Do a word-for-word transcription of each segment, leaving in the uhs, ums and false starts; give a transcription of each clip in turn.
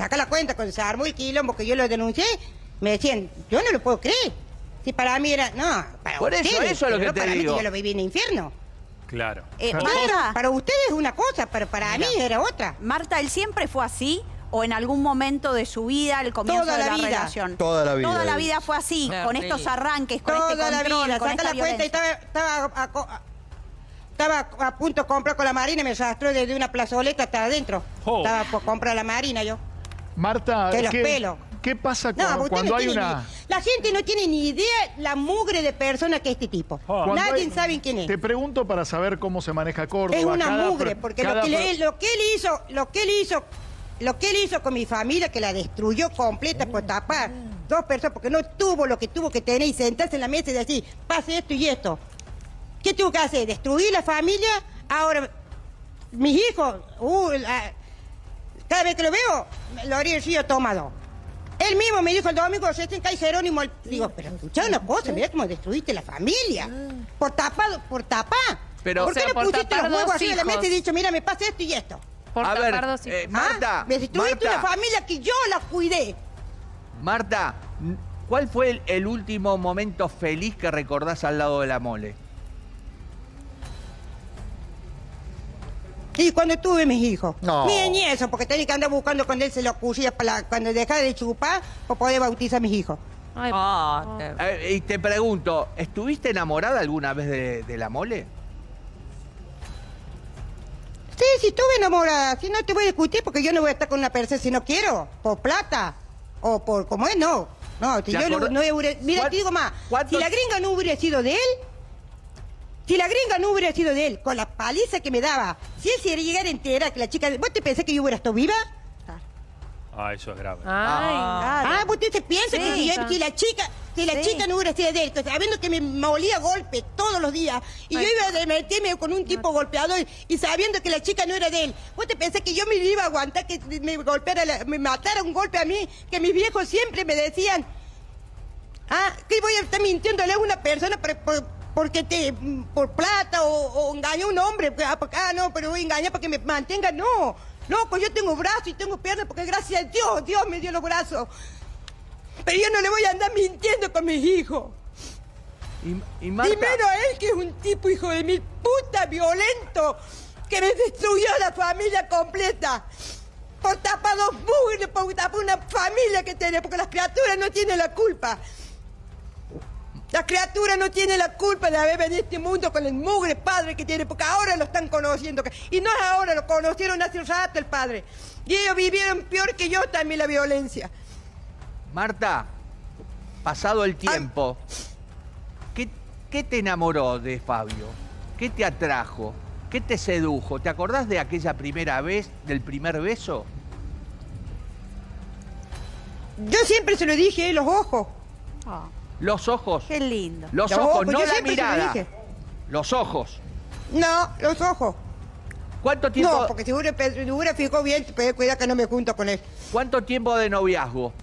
saca la cuenta, cuando se armó el quilombo que yo lo denuncié, me decían, yo no lo puedo creer. Si para mí era, no, para Por ustedes, eso, eso es lo que no te para digo. mí que yo lo viví en el infierno. Claro. Eh, Para, Marta, para ustedes es una cosa, pero para Mira. mí era otra. Marta, ¿él siempre fue así? ¿O en algún momento de su vida, el comienzo Toda de la la vida. relación? Toda la vida. Toda la vida fue así, Qué con horrible. estos arranques, con Toda este la control, vida, con saca esta la cuenta y violencia. estaba, estaba, a, co- a- estaba a punto de comprar con la Marina y me arrastró desde una plazoleta hasta adentro. Oh. Estaba por comprar la Marina yo. Marta, Que los ¿qué, pelos. ¿qué pasa No, cuando, usted cuando no hay tiene una... ni- la gente no tiene ni idea la mugre de persona que es este tipo. Oh. cuando Nadie hay- sabe quién es. Te pregunto para saber cómo se maneja Córdoba. Es una cada mugre, pro- porque lo cada que, pro- le- lo que él hizo, lo que él hizo, lo que él hizo con mi familia, que la destruyó completa por tapar dos personas, porque no tuvo lo que tuvo que tener y sentarse en la mesa y decir, pase esto y esto. ¿Qué tuvo que hacer? ¿Destruir la familia? Ahora, mis hijos, uh, la- cada vez que lo veo, lo haría el río tomado. Él mismo me dijo el domingo, se en Calle Jerónimo. Digo, pero escuchá una cosa, mirá cómo destruiste la familia. Por tapado, por tapar. Pero- ¿Por o qué sea, no por pusiste tapar los huevos dos arriba de la hijos. mesa y dicho, mira, me pasa esto y esto? Por A tapar ver, dos hijos. eh, Marta, ¿Ah? Me destruiste Marta. una familia que yo la cuidé. Marta, ¿cuál fue el, el último momento feliz que recordás al lado de la mole? Y cuando tuve mis hijos. No. Ni en eso, porque tenía que andar buscando cuando él se lo ocurría para la- cuando dejaba de chupar, para poder bautizar a mis hijos. Ay, Ah, oh. qué- Eh, y te pregunto, ¿estuviste enamorada alguna vez de, de la mole? Sí, sí, estuve enamorada. Si no te voy a discutir, porque yo no voy a estar con una persona si no quiero. Por plata. O por como es, no. No, si ¿Te yo no, acordás- no hubiera... Mira, ¿Cuán- te digo más. cuánto- Si la gringa no hubiera sido de él... Si la gringa no hubiera sido de él, con la paliza que me daba, si él se llegara a enterar que la chica... ¿Vos te pensás que yo hubiera estado viva? Ah, eso es grave. Ay, Ah, ¿vos te piensas que Sí. si, si la chica... Si la Sí. chica no hubiera sido de él, que sabiendo que me molía golpe todos los días, y Ay. yo iba a meterme con un tipo golpeador, y sabiendo que la chica no era de él, ¿vos te pensás que yo me iba a aguantar que me golpeara, la- me matara un golpe a mí? Que mis viejos siempre me decían, ah, que voy a estar mintiéndole a una persona por, por- porque te, por plata o, o engañó a un hombre, ah, porque- ah, no, pero voy a engañar para que me mantenga, no, no, pues yo tengo brazos y tengo piernas porque gracias a Dios, Dios me dio los brazos. Pero yo no le voy a andar mintiendo con mis hijos. Y, y Marta, Primero a él, que es un tipo, hijo de mil puta, violento, que me destruyó la familia completa. Por tapar dos mugres, por tapar una familia que tiene, porque las criaturas no tienen la culpa. Las criaturas no tienen la culpa de haber venido a este mundo con el mugre padre que tiene, porque ahora lo están conociendo. Y no es ahora, lo conocieron hace un rato el padre. Y ellos vivieron peor que yo también la violencia. Marta, pasado el tiempo, ¿qué, qué te enamoró de Fabio? ¿Qué te atrajo? ¿Qué te sedujo? ¿Te acordás de aquella primera vez, del primer beso? Yo siempre se lo dije, los ojos. Ah, Los ojos. qué lindo. Los Los ojos, ojos, no yo la siempre se lo mirada. dije. Los ojos. No, los ojos. ¿Cuánto tiempo, No, porque si hubiera, si hubiera fijado bien, pero cuidado que no me junto con él. ¿Cuánto tiempo de noviazgo?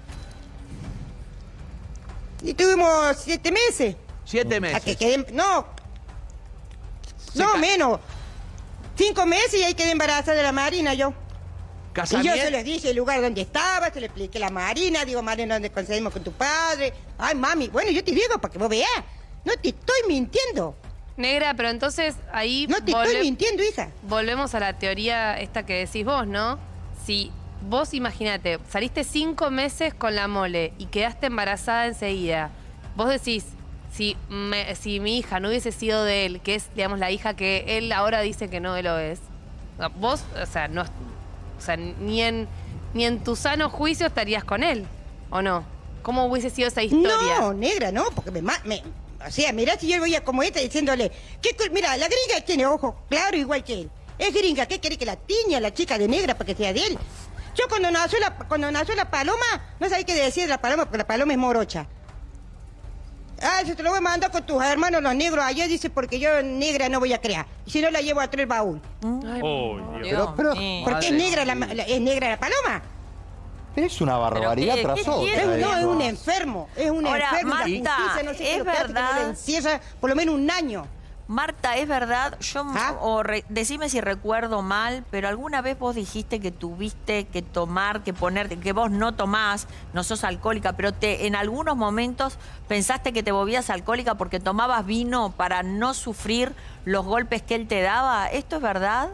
Y tuvimos siete meses. Siete A meses. que quedé, no, Se no ca- menos. Cinco meses y ahí quedé embarazada de la Marina yo. Y yo Casamiento. se les dije el lugar donde estaba, se le expliqué la Marina, digo, Marina, ¿dónde conseguimos con tu padre? Ay, mami, bueno, yo te digo para que vos veas. No te estoy mintiendo. Negra, pero entonces ahí No te volve- estoy mintiendo, hija. volvemos a la teoría esta que decís vos, ¿no? Si vos, imagínate, saliste cinco meses con la mole y quedaste embarazada enseguida, vos decís, si, me- si mi hija no hubiese sido de él, que es, digamos, la hija que él ahora dice que no lo es, vos, o sea, no, o sea, ni en, ni en tu sano juicio estarías con él, ¿o no? ¿Cómo hubiese sido esa historia? No, negra, no, porque me... ma- me o sea, mirá si yo voy a como esta diciéndole... ¿qué, co- mira, la gringa tiene ojos claro igual que él. Es gringa, ¿qué quiere que la tiña la chica de negra para que sea de él? Yo cuando nació la, cuando nació la paloma, no sabía qué decir de la paloma, porque la paloma es morocha. Ah, yo te lo voy a mandar con tus hermanos los negros allá, dice, porque yo negra no voy a crear. Y si no, la llevo a traer el baúl. Ay, Oh, Dios. Pero, pero, mío. Porque es Madre. negra la, la- es negra la paloma. pero es una barbaridad qué- tras qué otra. quiere? Es, eh. no, es un enfermo, es un Ahora, enfermo. y la Marta, justicia no sé qué es lo que hace, que no verdad. lo encierra por lo menos un año. Marta, es verdad, yo, ¿Ah? o re- decime si recuerdo mal, pero alguna vez vos dijiste que tuviste que tomar, que ponerte, que vos no tomás, no sos alcohólica, pero te, en algunos momentos pensaste que te volvías alcohólica porque tomabas vino para no sufrir los golpes que él te daba. ¿Esto es verdad?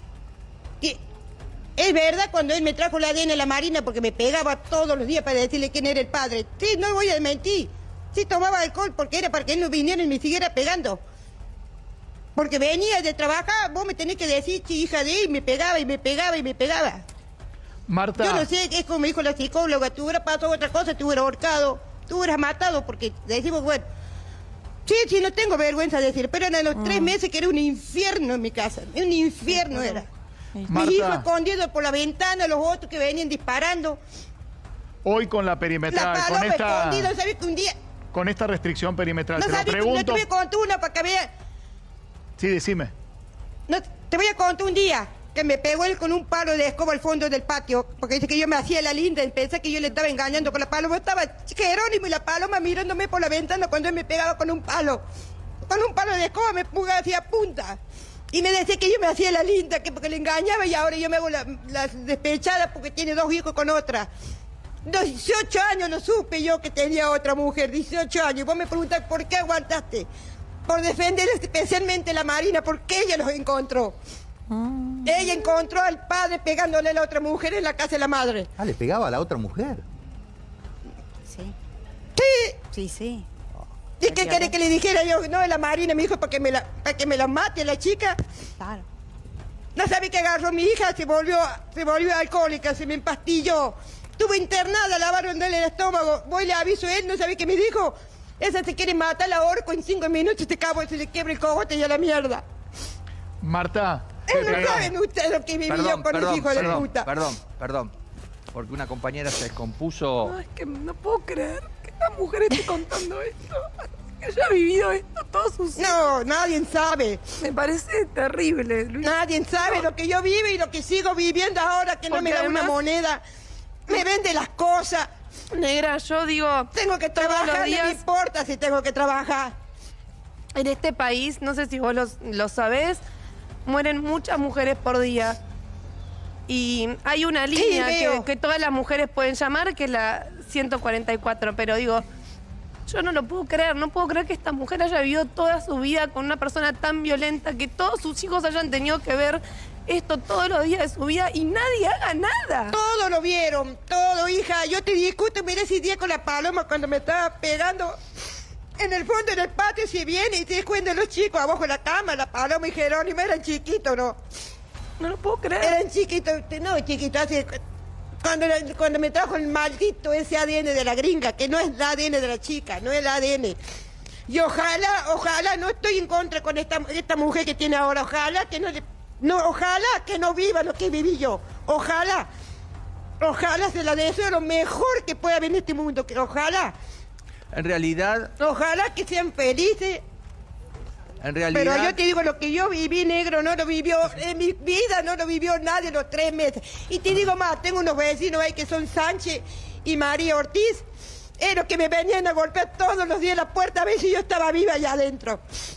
Y es verdad cuando él me trajo la A D N a la Marina porque me pegaba todos los días para decirle quién era el padre. Sí, no voy a mentir. Sí tomaba alcohol porque era para que él no viniera y me siguiera pegando. Porque venía de trabajar, vos me tenés que decir, sí, hija de él, y me pegaba y me pegaba y me pegaba. Marta. Yo no sé, es como me dijo la psicóloga, tú hubieras pasado otra cosa, te hubieras ahorcado, tú hubieras matado, porque decimos, bueno, sí, sí, no tengo vergüenza de decir, pero eran los mm. tres meses que era un infierno en mi casa, un infierno era. Marta. Mis hijos escondidos por la ventana, los otros que venían disparando. Hoy con la perimetral, La con paloma esta, escondida, ¿sabes que un día? con esta restricción perimetral, No te lo sabes que pregunto. no te voy a contar una para que veas. Sí, decime. No, te voy a contar un día que me pegó él con un palo de escoba al fondo del patio, porque dice que yo me hacía la linda y pensé que yo le estaba engañando con la paloma. Estaba Jerónimo y la paloma mirándome por la ventana cuando él me pegaba con un palo. Con un palo de escoba me pugaba hacia punta. Y me decía que yo me hacía la linda, que porque le engañaba y ahora yo me hago la, la despechada porque tiene dos hijos con otra. dieciocho años lo supe yo que tenía otra mujer, dieciocho años. Y vos me preguntás por qué aguantaste. Por defender especialmente la Marina, porque ella los encontró. Mm. Ella encontró al padre pegándole a la otra mujer en la casa de la madre. Ah, le pegaba a la otra mujer. Sí. Sí. Sí, sí. ¿Y qué querés que le dijera yo? No, la Marina me dijo para que me la, para que me la mate la chica. Claro. No sabe que agarró a mi hija, se volvió, se volvió alcohólica, se me empastilló. Estuve internada, lavaron el estómago. Voy y le aviso a él, ¿no sabe qué me dijo? Esa se quiere matar, la ahorco en cinco minutos, te cabo, se le quiebra el cogote y a la mierda. Marta. Eh, no perdón. saben ustedes lo que viví Perdón, yo con perdón, los hijos perdón, de puta. Perdón, perdón. Porque una compañera se descompuso. No, es que no puedo creer que esta mujer esté contando esto. Que haya vivido esto todos sus hijos. No, nadie sabe. Me parece terrible, Luis. Nadie sabe lo que yo vivo y lo que sigo viviendo ahora, que no Porque me da una además- moneda. Me vende las cosas. Negra, yo digo, Tengo que todos los trabajar, no me días importa si tengo que trabajar. en este país, no sé si vos lo, lo sabés, mueren muchas mujeres por día. Y hay una línea veo. que, que todas las mujeres pueden llamar, que es la ciento cuarenta y cuatro, pero digo, yo no lo puedo creer, no puedo creer que esta mujer haya vivido toda su vida con una persona tan violenta, que todos sus hijos hayan tenido que ver esto todos los días de su vida y nadie haga nada. Todo lo vieron, todo, hija. Yo te discuto, mira ese día con la paloma cuando me estaba pegando en el fondo del patio, si viene y te cuentan los chicos abajo de la cama, la paloma y Jerónimo eran chiquitos, ¿no? No lo puedo creer. Eran chiquitos, no, chiquitos, hace... Cuando, cuando me trajo el maldito ese A D N de la gringa, que no es el A D N de la chica, no es el A D N. Y ojalá, ojalá, no estoy en contra con esta, esta mujer que tiene ahora, ojalá que no le... No, ojalá que no viva lo que viví yo. Ojalá. Ojalá se la deseo lo mejor que pueda haber en este mundo. Que ojalá. En realidad, Ojalá que sean felices. en realidad. Pero yo te digo, lo que yo viví, negro, no lo vivió. En mi vida no lo vivió nadie los tres meses. Y te digo más, tengo unos vecinos ahí que son Sánchez y María Ortiz. Eran los que me venían a golpear todos los días la puerta a ver si yo estaba viva allá adentro.